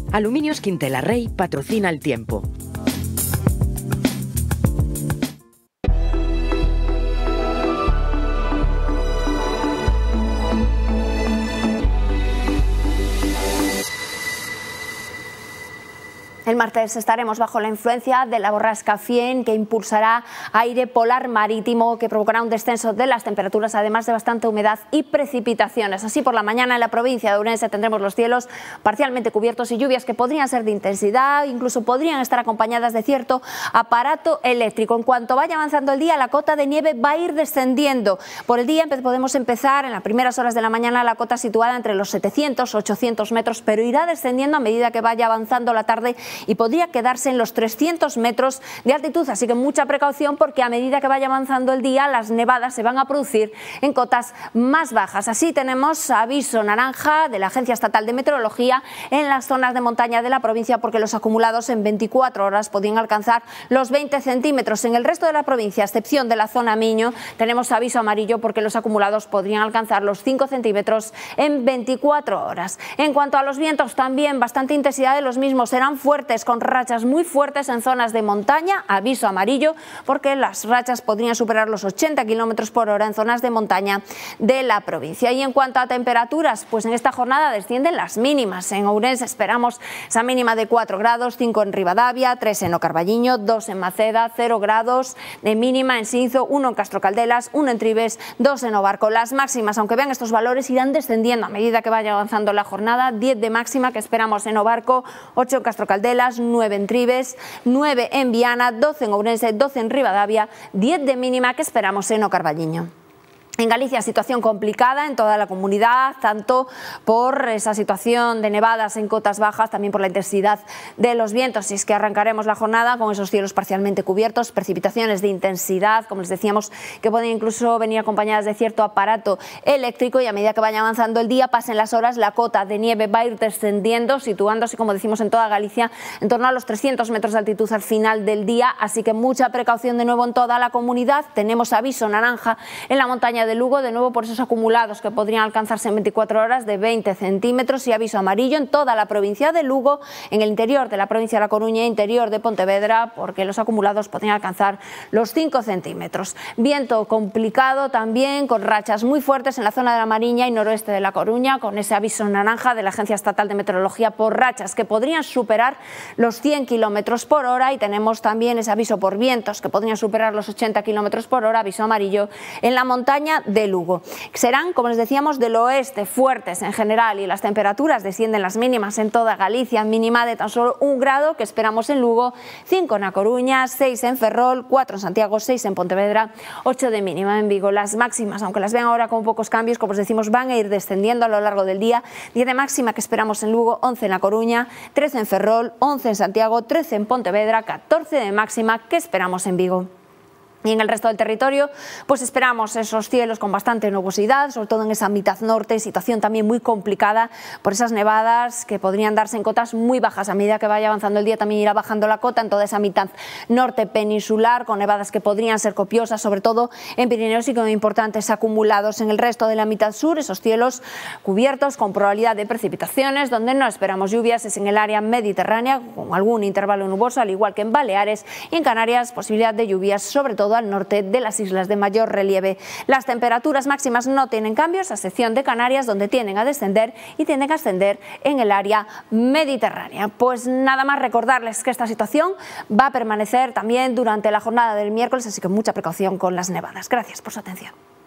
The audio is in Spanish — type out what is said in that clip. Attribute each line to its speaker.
Speaker 1: Aluminios Quintela Rey patrocina el tiempo.
Speaker 2: El martes estaremos bajo la influencia de la borrasca Fien, que impulsará aire polar marítimo, que provocará un descenso de las temperaturas, además de bastante humedad y precipitaciones. Así, por la mañana en la provincia de Ourense tendremos los cielos parcialmente cubiertos y lluvias que podrían ser de intensidad, incluso podrían estar acompañadas de cierto aparato eléctrico. En cuanto vaya avanzando el día, la cota de nieve va a ir descendiendo. Por el día podemos empezar en las primeras horas de la mañana la cota situada entre los 700-800 metros, pero irá descendiendo a medida que vaya avanzando la tarde y podría quedarse en los 300 metros de altitud, así que mucha precaución, porque a medida que vaya avanzando el día las nevadas se van a producir en cotas más bajas. Así tenemos aviso naranja de la Agencia Estatal de Meteorología en las zonas de montaña de la provincia, porque los acumulados en 24 horas podrían alcanzar los 20 centímetros. En el resto de la provincia, a excepción de la zona Miño, tenemos aviso amarillo porque los acumulados podrían alcanzar los 5 centímetros en 24 horas. En cuanto a los vientos, también bastante intensidad de los mismos, serán fuertes, con rachas muy fuertes en zonas de montaña, aviso amarillo, porque las rachas podrían superar los 80 kilómetros por hora en zonas de montaña de la provincia. Y en cuanto a temperaturas, pues en esta jornada descienden las mínimas. En Ourense esperamos esa mínima de 4 grados, 5 en Ribadavia, 3 en Ocarballiño, 2 en Maceda, 0 grados de mínima en Sinzo, 1 en Castro Caldelas, 1 en Tribes, 2 en Obarco. Las máximas, aunque vean estos valores, irán descendiendo a medida que vaya avanzando la jornada. 10 de máxima que esperamos en Obarco, 8 en Castro Caldelas, 9 en Tribes, 9 en Viana, 12 en Ourense, 12 en Ribadavia, 10 de mínima que esperamos en Ocarballiño. En Galicia, situación complicada en toda la comunidad, tanto por esa situación de nevadas en cotas bajas, también por la intensidad de los vientos. Y es que arrancaremos la jornada con esos cielos parcialmente cubiertos, precipitaciones de intensidad, como les decíamos, que pueden incluso venir acompañadas de cierto aparato eléctrico, y a medida que vaya avanzando el día, pasen las horas, la cota de nieve va a ir descendiendo, situándose, como decimos, en toda Galicia, en torno a los 300 metros de altitud al final del día. Así que mucha precaución de nuevo en toda la comunidad. Tenemos aviso naranja en la montaña de Lugo, de nuevo por esos acumulados que podrían alcanzarse en 24 horas de 20 centímetros, y aviso amarillo en toda la provincia de Lugo, en el interior de la provincia de La Coruña e interior de Pontevedra, porque los acumulados podrían alcanzar los 5 centímetros. Viento complicado también, con rachas muy fuertes en la zona de la Mariña y noroeste de La Coruña, con ese aviso naranja de la Agencia Estatal de Meteorología por rachas que podrían superar los 100 kilómetros por hora, y tenemos también ese aviso por vientos que podrían superar los 80 kilómetros por hora, aviso amarillo en la montaña de Lugo. Serán, como les decíamos, del oeste, fuertes en general, y las temperaturas descienden las mínimas en toda Galicia, mínima de tan solo 1 grado que esperamos en Lugo, 5 en A Coruña, 6 en Ferrol, 4 en Santiago, 6 en Pontevedra, 8 de mínima en Vigo. Las máximas, aunque las ven ahora con pocos cambios, como os decimos, van a ir descendiendo a lo largo del día. 10 de máxima que esperamos en Lugo, 11 en A Coruña, 13 en Ferrol, 11 en Santiago, 13 en Pontevedra, 14 de máxima que esperamos en Vigo. Y en el resto del territorio, pues esperamos esos cielos con bastante nubosidad, sobre todo en esa mitad norte, situación también muy complicada por esas nevadas que podrían darse en cotas muy bajas. A medida que vaya avanzando el día también irá bajando la cota en toda esa mitad norte peninsular, con nevadas que podrían ser copiosas, sobre todo en Pirineos, y con importantes acumulados. En el resto de la mitad sur, esos cielos cubiertos con probabilidad de precipitaciones. Donde no esperamos lluvias es en el área mediterránea, con algún intervalo nuboso, al igual que en Baleares, y en Canarias posibilidad de lluvias, sobre todo al norte de las islas de mayor relieve. Las temperaturas máximas no tienen cambios, a excepción de Canarias, donde tienden a descender y tienden a ascender en el área mediterránea. Pues nada más, recordarles que esta situación va a permanecer también durante la jornada del miércoles, así que mucha precaución con las nevadas. Gracias por su atención.